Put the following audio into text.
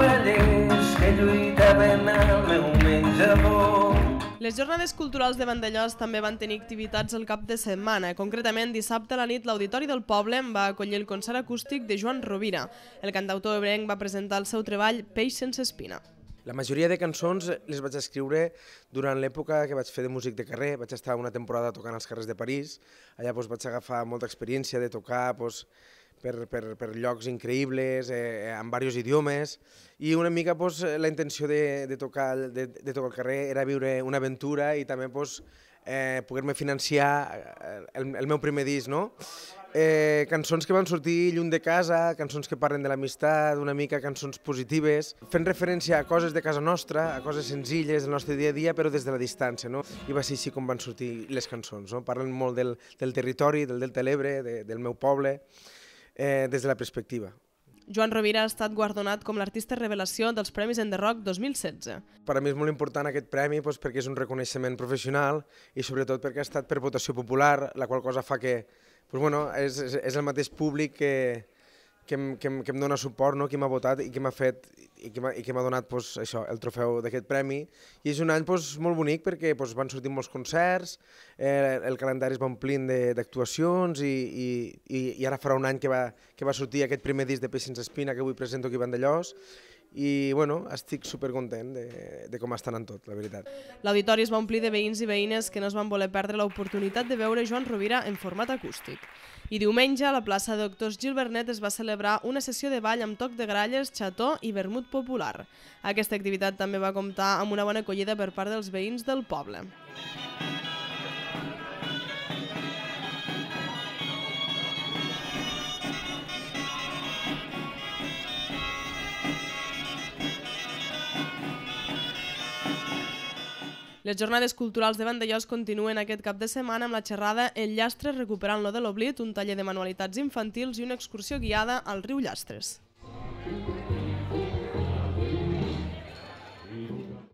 cavallers que lluitaven al meu menjador. Les jornades culturals de Vandellòs també van tenir activitats el cap de setmana. Concretament, dissabte a la nit, l'Auditori del Poble va acollir el concert acústic de Joan Rovira. El cantautor ebrenc va presentar el seu treball Peix sense espina. La majoria de cançons les vaig escriure durant l'època que vaig fer de músic de carrer. Vaig estar una temporada tocant als carrers de París. Allà vaig agafar molta experiència de tocar per llocs increïbles, en diversos idiomes, i una mica la intenció de tocar al carrer era viure una aventura i també poder-me financiar el meu primer disc, no? Cançons que van sortir lluny de casa, cançons que parlen de l'amistat, una mica cançons positives, fent referència a coses de casa nostra, a coses senzilles del nostre dia a dia, però des de la distància, no? I va ser així com van sortir les cançons, no? Parlen molt del territori, del Delta de l'Ebre, del meu poble, des de la perspectiva. Joan Rovira ha estat guardonat com l'artista revelació dels Premis Enderrock 2016. Per a mi és molt important aquest premi perquè és un reconeixement professional i sobretot perquè ha estat per votació popular, la qual cosa fa que és el mateix públic que em dona suport, que m'ha votat i que m'ha fet i que m'ha donat el trofeu d'aquest premi. I és un any molt bonic perquè van sortir molts concerts, el calendari es va omplint d'actuacions i ara farà un any que va sortir aquest primer disc de Peix sense espina que avui presento aquí a Vandellòs. I estic supercontent de com està anant tot, la veritat. L'auditori es va omplir de veïns i veïnes que no es van voler perdre l'oportunitat de veure Joan Rovira en format acústic. I diumenge a la plaça Doctors Gil Vernet es va celebrar una sessió de ball amb toc de gralles, xató i vermut popular. Aquesta activitat també va comptar amb una bona acollida per part dels veïns del poble. Les jornades culturals de Vandellòs continuen aquest cap de setmana amb la xerrada El Llastre recuperant-lo de l'oblit, un taller de manualitats infantils i una excursió guiada al riu Llastres.